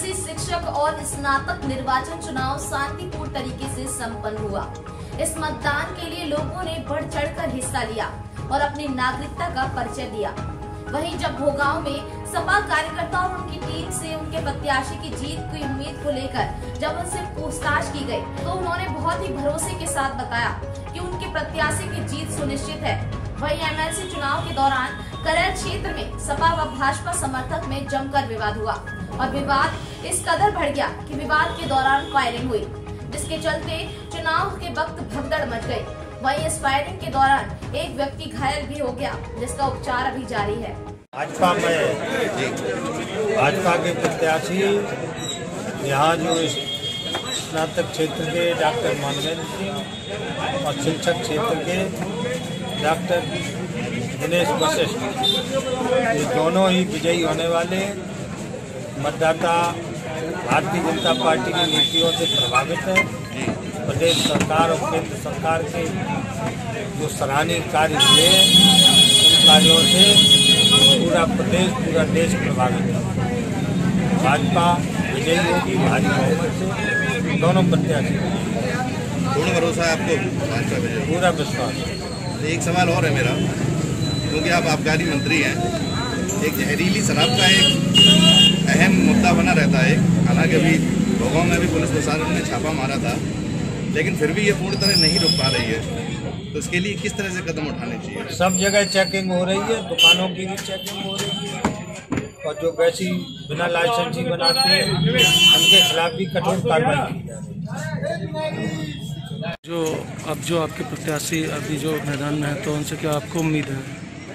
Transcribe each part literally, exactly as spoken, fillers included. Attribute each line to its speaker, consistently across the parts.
Speaker 1: MLC शिक्षक और स्नातक निर्वाचन चुनाव शांतिपूर्ण तरीके से संपन्न हुआ। इस मतदान के लिए लोगों ने बढ़ चढ़कर हिस्सा लिया और अपनी नागरिकता का परिचय दिया। वहीं जब भोगांव में सपा कार्यकर्ता और उनकी टीम से उनके प्रत्याशी की जीत की उम्मीद को लेकर जब उनसे पूछताछ की गई, तो उन्होंने बहुत ही भरोसे के साथ बताया कि उनके प्रत्याशी की जीत सुनिश्चित है। वहीं एमएलसी चुनाव के दौरान करेर क्षेत्र में सपा व भाजपा समर्थक में जमकर विवाद हुआ और विवाद इस कदर बढ़ गया कि विवाद के दौरान फायरिंग हुई, जिसके चलते चुनाव के वक्त भगदड़ मच गई। वहीं इस फायरिंग के दौरान एक व्यक्ति घायल भी हो गया, जिसका उपचार अभी जारी है।
Speaker 2: भाजपा में भाजपा के प्रत्याशी यहाँ जो स्नातक क्षेत्र के डॉक्टर मानवेंद्र सिंह और शिक्षक क्षेत्र के डॉक्टर दिनेश वशिष्ठ, ये दोनों ही विजयी होने वाले। मतदाता भारतीय जनता पार्टी की नीतियों से प्रभावित है। प्रदेश सरकार और केंद्र सरकार के जो सराहनीय कार्य हुए, उन कार्यों से पूरा प्रदेश पूरा देश प्रभावित है। भाजपा विजयी होगी भारी बहुमत से, दोनों प्रत्याशी।
Speaker 3: पूर्ण भरोसा है आपको भाजपा विजय? पूरा
Speaker 2: विश्वास।
Speaker 3: एक सवाल और है मेरा, क्योंकि आप आबकारी मंत्री हैं, एक जहरीली शराब का एक अहम मुद्दा बना रहता है। हालांकि अभी भोगांव में भी पुलिस प्रशासन ने छापा मारा था, लेकिन फिर भी ये पूरी तरह नहीं रुक पा रही है। तो इसके लिए किस तरह से कदम उठाने चाहिए?
Speaker 2: सब जगह चेकिंग हो रही है, दुकानों की भी चेकिंग हो रही है, और जो वैसी बिना लाइसेंसी बनाते हैं उनके खिलाफ भी कठोर कार्रवाई की जा रही है।
Speaker 4: जो अब जो आपके प्रत्याशी अभी जो मैदान में है, तो उनसे क्या आपको उम्मीद है?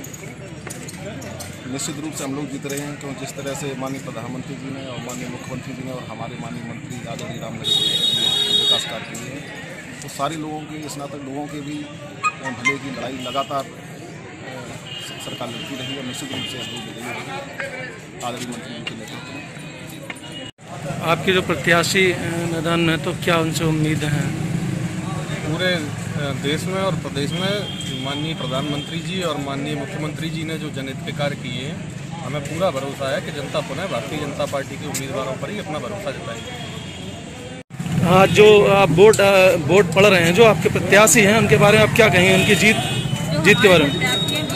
Speaker 5: निश्चित रूप से हम लोग जीत रहे हैं, क्योंकि जिस तरह से माननीय प्रधानमंत्री जी ने और माननीय मुख्यमंत्री जी ने और हमारे माननीय मंत्री आदरणीय रामनगर के विकास कार्य किए हैं, तो सारे लोगों के, स्नातक लोगों के भी भले की लड़ाई लगातार सरकार लड़ती रही है। निश्चित रूप से हम लोग विजयी होंगे आदरणीय मंत्री जी के नेतृत्व में।
Speaker 4: आपके जो प्रत्याशी मैदान में है, तो क्या उनसे उम्मीद है?
Speaker 6: पूरे देश में और प्रदेश में माननीय प्रधानमंत्री जी और माननीय मुख्यमंत्री जी ने जो जनहित के कार्य किए हैं, हमें पूरा भरोसा है कि जनता पुनः भारतीय जनता पार्टी के उम्मीदवारों पर ही अपना भरोसा जताएगी।
Speaker 4: हाँ, जो आप वोट वोट पढ़ रहे हैं, जो आपके प्रत्याशी हैं, उनके बारे में आप क्या कहेंगे, उनकी जीत जीत के बारे में?